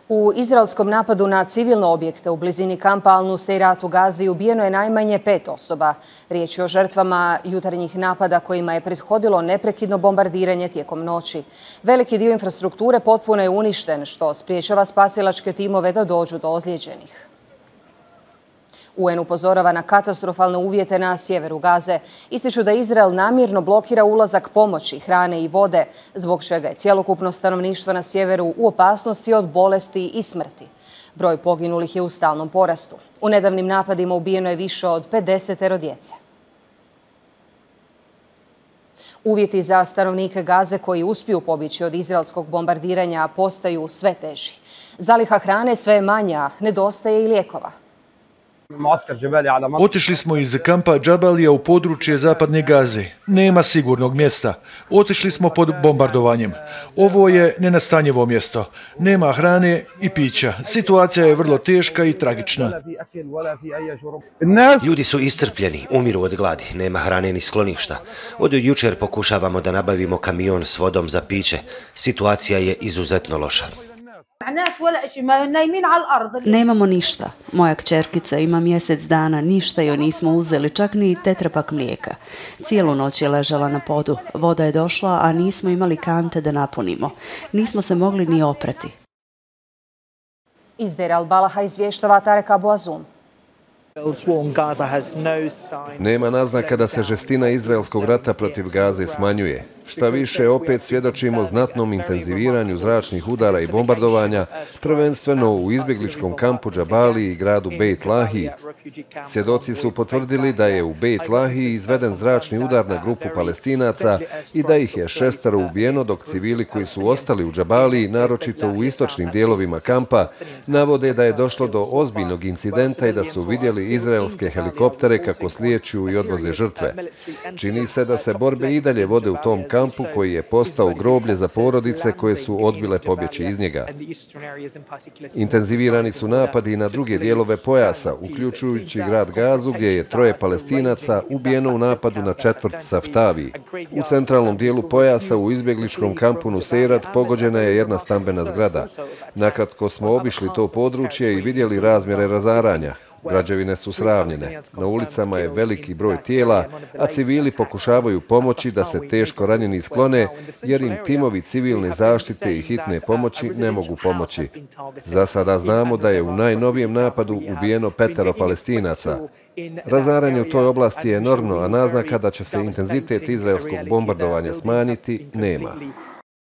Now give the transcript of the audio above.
U izraelskom napadu na civilne objekte u blizini kampa Al-Nuseirat u Gazi ubijeno je najmanje 5 osoba. Riječ je o žrtvama jutarnjih napada kojima je prethodilo neprekidno bombardiranje tijekom noći. Veliki dio infrastrukture potpuno je uništen, što spriječava spasilačke timove da dođu do ozlijeđenih. UN upozorava na katastrofalne uvjete na sjeveru Gaze. Ističu da Izrael namjerno blokira ulazak pomoći, hrane i vode, zbog čega je cjelokupno stanovništvo na sjeveru u opasnosti od bolesti i smrti. Broj poginulih je u stalnom porastu. U nedavnim napadima ubijeno je više od 50 djece. Uvjeti za stanovnike Gaze koji uspiju pobjeći od izraelskog bombardiranja postaju sve teži. Zaliha hrane sve je manja, nedostaje i lijekova. Otišli smo iz kampa Džabalija u područje zapadne Gaze. Nema sigurnog mjesta. Otišli smo pod bombardovanjem. Ovo je nenastanjivo mjesto. Nema hrane i pića. Situacija je vrlo teška i tragična. Ljudi su iscrpljeni, umiru od gladi. Nema hrane ni skloništa. Od jučer pokušavamo da nabavimo kamion s vodom za piće. Situacija je izuzetno loša. Nemamo ništa. Moja kćerkica ima mjesec dana, ništa joj nismo uzeli, čak ni tetrapak mlijeka. Cijelu noć je ležala na podu. Voda je došla, a nismo imali kante da napunimo. Nismo se mogli ni oprati. Iz Deir al-Balaha izvještava Tarek Abu Azum. Nema naznaka da se žestina izraelskog rata protiv Gaze smanjuje. Šta više, opet svjedočimo znatnom intenziviranju zračnih udara i bombardovanja, prvenstveno u izbjegličkom kampu Džabali i gradu Beit Lahiji. Svjedoci su potvrdili da je u Beit Lahiji izveden zračni udar na grupu Palestinaca i da ih je 6 ubijeno, dok civili koji su ostali u Džabaliji, naročito u istočnim dijelovima kampa, navode da je došlo do ozbiljnog incidenta i da su vidjeli izraelske helikoptere kako slijeću i odvoze žrtve. Čini se da se borbe i dalje vode u tom kampu koji je postao groblje za porodice koje su odbile pobjeći iz njega. Intenzivirani su napadi na druge dijelove pojasa, uključujući grad Gazu gdje je 3 Palestinaca ubijeno u napadu na četvrt Saftavi. U centralnom dijelu pojasa u izbjegličkom kampu Nuseirat pogođena je jedna stambena zgrada. Nakratko smo obišli to područje i vidjeli razmjere razaranja. Građevine su sravnjene, na ulicama je veliki broj tijela, a civili pokušavaju pomoći da se teško ranjeni sklone, jer im timovi civilne zaštite i hitne pomoći ne mogu pomoći. Za sada znamo da je u najnovijem napadu ubijeno 5 Palestinaca. Razaranje u toj oblasti je enormno, a naznaka da će se intenzitet izraelskog bombardovanja smanjiti nema.